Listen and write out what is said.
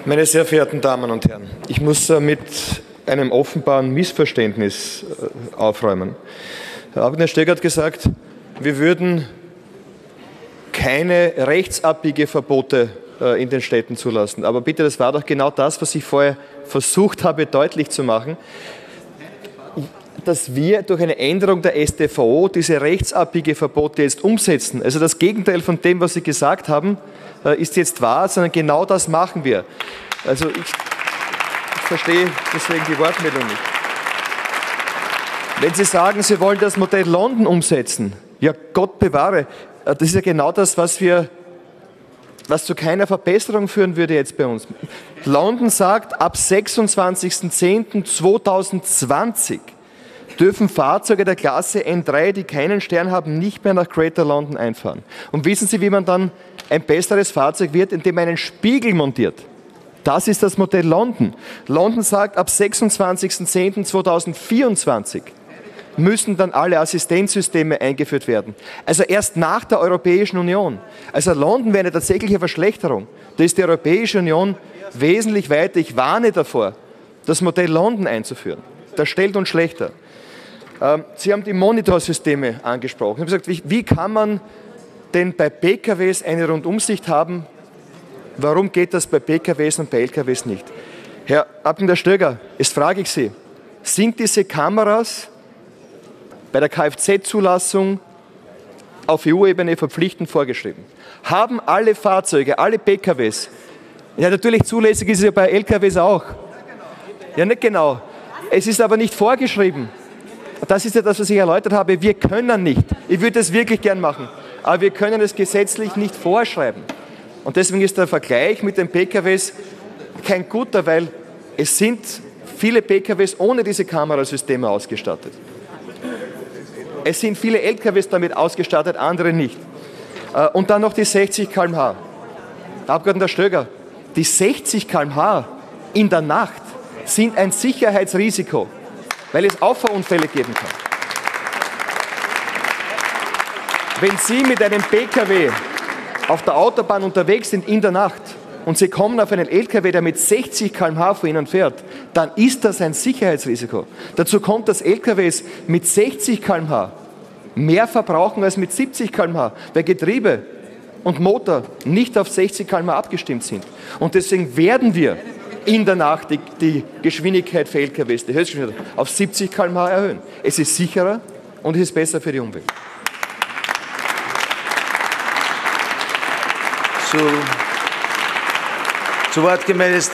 Meine sehr verehrten Damen und Herren, ich muss mit einem offenbaren Missverständnis aufräumen. Herr Abgeordneter Stöger hat gesagt, wir würden keine rechtsabbiege Verbote in den Städten zulassen. Aber bitte, das war doch genau das, was ich vorher versucht habe, deutlich zu machen, dass wir durch eine Änderung der StVO diese rechtsabbiege Verbote jetzt umsetzen. Also das Gegenteil von dem, was Sie gesagt haben, ist jetzt wahr, sondern genau das machen wir. Also ich verstehe deswegen die Wortmeldung nicht. Wenn Sie sagen, Sie wollen das Modell London umsetzen, ja Gott bewahre, das ist ja genau das, was zu keiner Verbesserung führen würde jetzt bei uns. London sagt, ab 26.10.2020 dürfen Fahrzeuge der Klasse N3, die keinen Stern haben, nicht mehr nach Greater London einfahren. Und wissen Sie, wie man dann ein besseres Fahrzeug wird, indem man einen Spiegel montiert? Das ist das Modell London. London sagt, ab 26.10.2024 müssen dann alle Assistenzsysteme eingeführt werden. Also erst nach der Europäischen Union. Also London wäre eine tatsächliche Verschlechterung. Da ist die Europäische Union wesentlich weiter. Ich warne davor, das Modell London einzuführen. Das stellt uns schlechter. Sie haben die Monitorsysteme angesprochen. Ich habe gesagt, wie kann man denn bei PKWs eine Rundumsicht haben? Warum geht das bei PKWs und bei LKWs nicht? Herr Abgeordneter Stöger, jetzt frage ich Sie, sind diese Kameras bei der Kfz-Zulassung auf EU-Ebene verpflichtend vorgeschrieben? Haben alle Fahrzeuge, alle PKWs, ja natürlich zulässig ist es ja bei LKWs auch. Ja nicht genau, es ist aber nicht vorgeschrieben. Das ist ja das, was ich erläutert habe, wir können nicht, ich würde es wirklich gern machen, aber wir können es gesetzlich nicht vorschreiben. Und deswegen ist der Vergleich mit den PKWs kein guter, weil es sind viele PKWs ohne diese Kamerasysteme ausgestattet. Es sind viele LKWs damit ausgestattet, andere nicht. Und dann noch die 60 km/h. Herr Abgeordneter Stöger, die 60 km/h in der Nacht sind ein Sicherheitsrisiko, weil es Auffahrunfälle geben kann. Wenn Sie mit einem PKW auf der Autobahn unterwegs sind in der Nacht und Sie kommen auf einen LKW, der mit 60 km/h vor Ihnen fährt, dann ist das ein Sicherheitsrisiko. Dazu kommt, dass LKWs mit 60 km/h mehr verbrauchen als mit 70 km/h, weil Getriebe und Motor nicht auf 60 km/h abgestimmt sind. Und deswegen werden wir in der Nacht die Geschwindigkeit für LKWs, die Höchstgeschwindigkeit, auf 70 km/h erhöhen. Es ist sicherer und es ist besser für die Umwelt. Zu Wort gemeldet